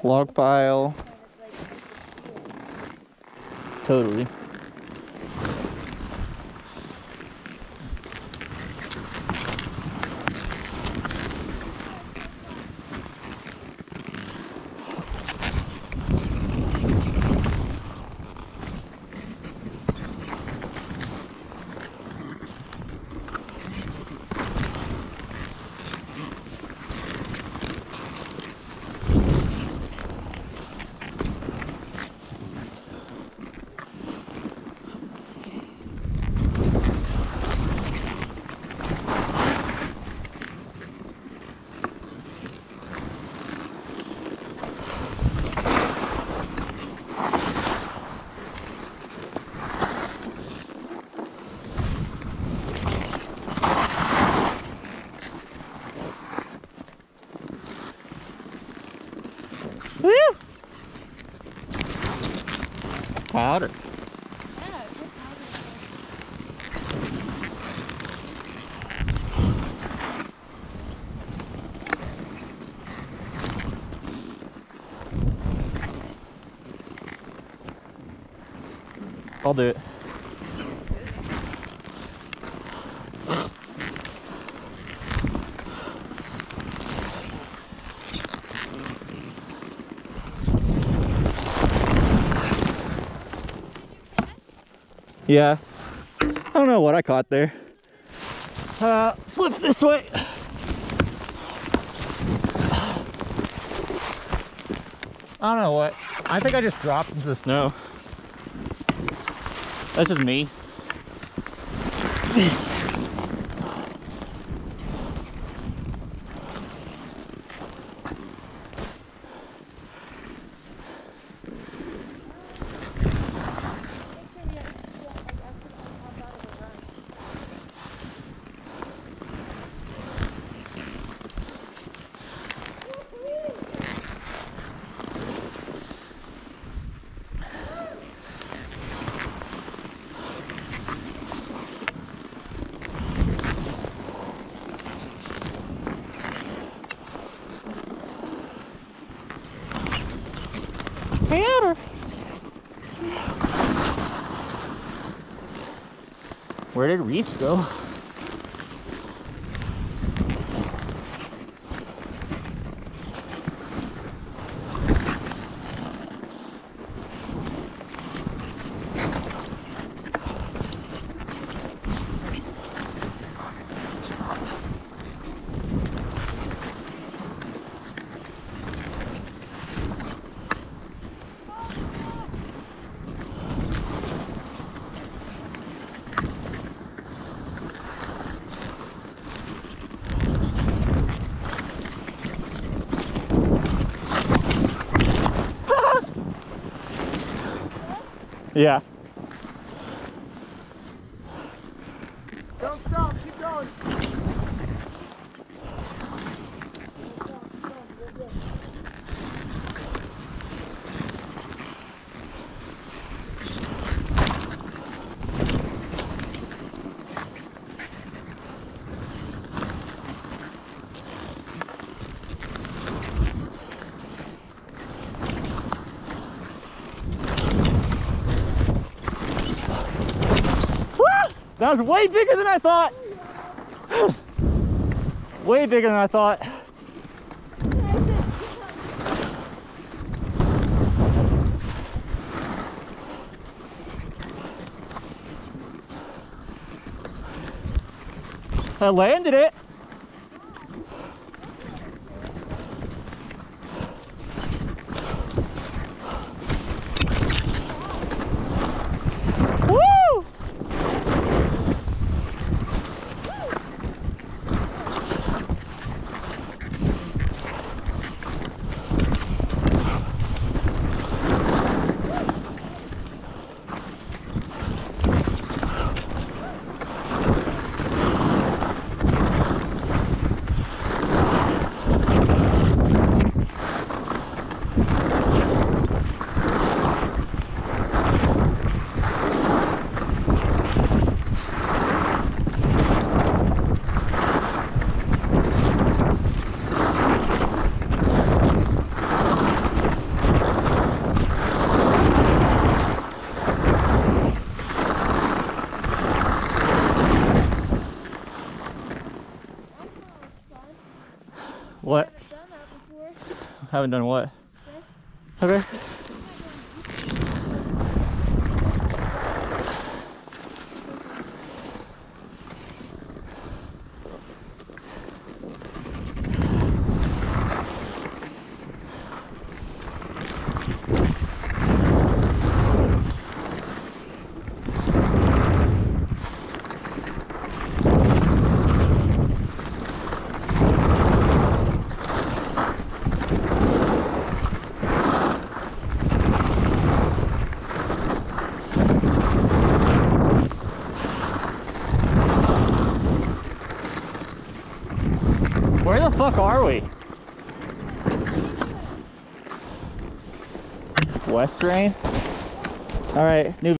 Log pile. Totally. Woo! Powder. Yeah, good powder. I'll do it. Yeah. I don't know what I caught there. Flip this way. I don't know what. I think I just dropped into the snow. That's just me. Powder. Where did Reese go? Yeah. Don't stop, keep going. That was way bigger than I thought. Way bigger than I thought. I landed it. Woo! Haven't done what? This? Okay. Where the fuck are we? West Drain? All right, new